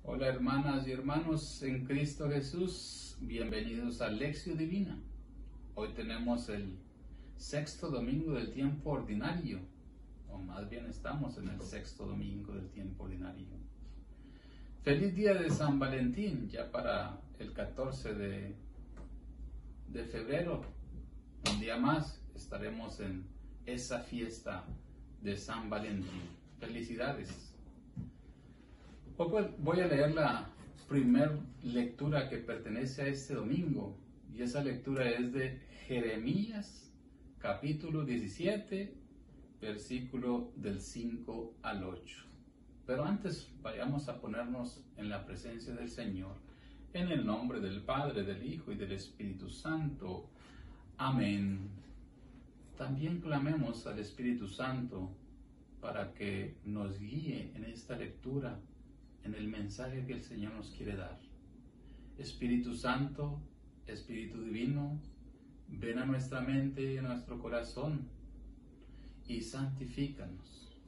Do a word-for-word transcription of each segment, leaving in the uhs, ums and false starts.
Hola hermanas y hermanos en Cristo Jesús, bienvenidos a Lección Divina. Hoy tenemos el sexto domingo del tiempo ordinario, o más bien estamos en el sexto domingo del tiempo ordinario. Feliz día de San Valentín, ya para el catorce de, de febrero, un día más estaremos en esa fiesta de San Valentín. Felicidades. Hoy voy a leer la primer lectura que pertenece a este domingo, y esa lectura es de Jeremías, capítulo diecisiete, versículo del cinco al ocho. Pero antes vayamos a ponernos en la presencia del Señor, en el nombre del Padre, del Hijo y del Espíritu Santo. Amén. También clamemos al Espíritu Santo para que nos guíe en esta lectura, en el mensaje que el Señor nos quiere dar. Espíritu Santo, Espíritu Divino, ven a nuestra mente y a nuestro corazón y santifícanos.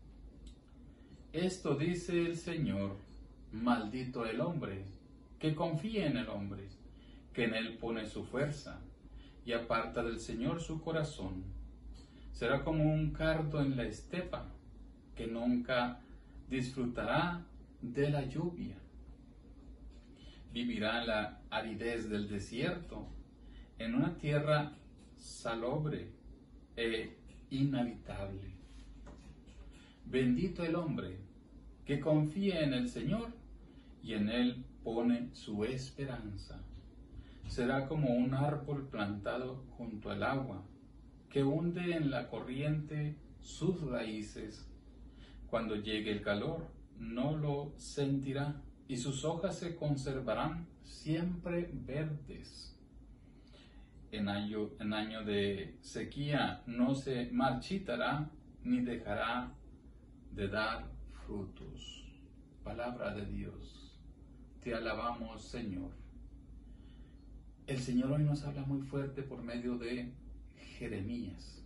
Esto dice el Señor: maldito el hombre que confía en el hombre, que en él pone su fuerza y aparta del Señor su corazón. Será como un cardo en la estepa, que nunca disfrutará de la lluvia. Vivirá en la aridez del desierto, en una tierra salobre e inhabitable. Bendito el hombre que confía en el Señor y en él pone su esperanza. Será como un árbol plantado junto al agua, que hunde en la corriente sus raíces. Cuando llegue el calor, no lo sentirá, y sus hojas se conservarán siempre verdes. En año, en año de sequía no se marchitará, ni dejará de dar frutos. Palabra de Dios. Te alabamos, Señor. El Señor hoy nos habla muy fuerte por medio de Jeremías.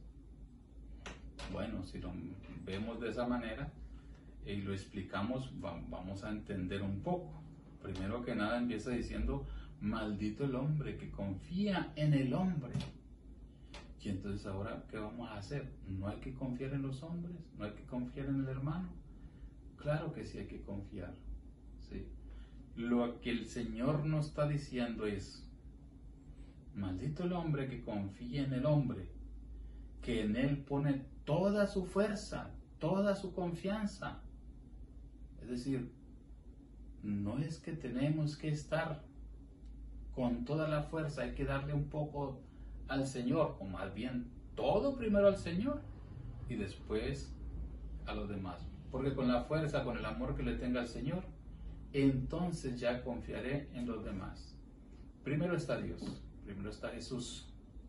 Bueno, si lo vemos de esa manera y lo explicamos, vamos a entender un poco. Primero que nada empieza diciendo: maldito el hombre que confía en el hombre. Y entonces ahora, ¿qué vamos a hacer? ¿No hay que confiar en los hombres? ¿No hay que confiar en el hermano? Claro que sí hay que confiar, ¿sí? Lo que el Señor nos está diciendo es: maldito el hombre que confía en el hombre, que en él pone toda su fuerza, toda su confianza. Es decir, no es que tenemos que estar con toda la fuerza, hay que darle un poco al Señor, o más bien todo primero al Señor y después a los demás. Porque con la fuerza, con el amor que le tenga al Señor, entonces ya confiaré en los demás. Primero está Dios, primero está Jesús.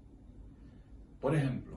Por ejemplo,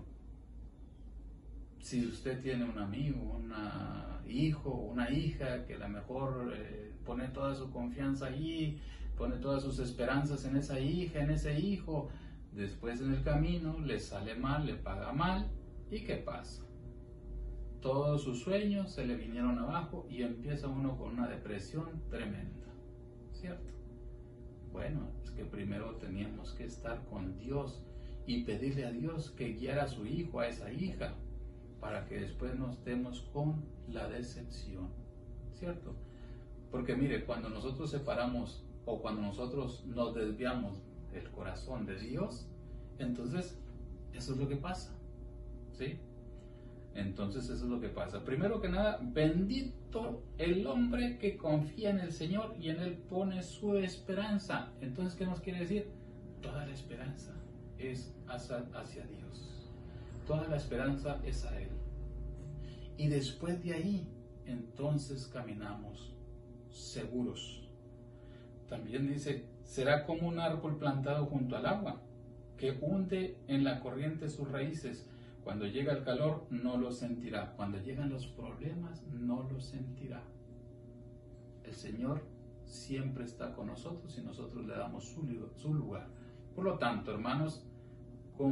si usted tiene un amigo, un hijo, una hija que a lo mejor eh, pone toda su confianza allí, pone todas sus esperanzas en esa hija, en ese hijo, después en el camino le sale mal, le paga mal, ¿y qué pasa? Todos sus sueños se le vinieron abajo y empieza uno con una depresión tremenda, ¿cierto? Bueno, es que primero teníamos que estar con Dios y pedirle a Dios que guiara a su hijo, a esa hija, para que después nos demos con la decepción, ¿cierto? Porque mire, cuando nosotros separamos o cuando nosotros nos desviamos del corazón de Dios, entonces eso es lo que pasa, ¿sí? Entonces eso es lo que pasa. Primero que nada, bendito el hombre que confía en el Señor y en él pone su esperanza. Entonces, ¿qué nos quiere decir? Toda la esperanza es hacia, hacia Dios. Toda la esperanza es a Él. Y después de ahí, entonces caminamos seguros. También dice: será como un árbol plantado junto al agua, que hunde en la corriente sus raíces. Cuando llega el calor, no lo sentirá. Cuando llegan los problemas, no lo sentirá. El Señor siempre está con nosotros y nosotros le damos su, su lugar. Por lo tanto, hermanos,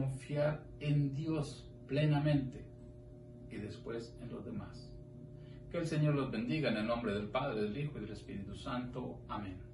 confiar en Dios plenamente y después en los demás. Que el Señor los bendiga en el nombre del Padre, del Hijo y del Espíritu Santo. Amén.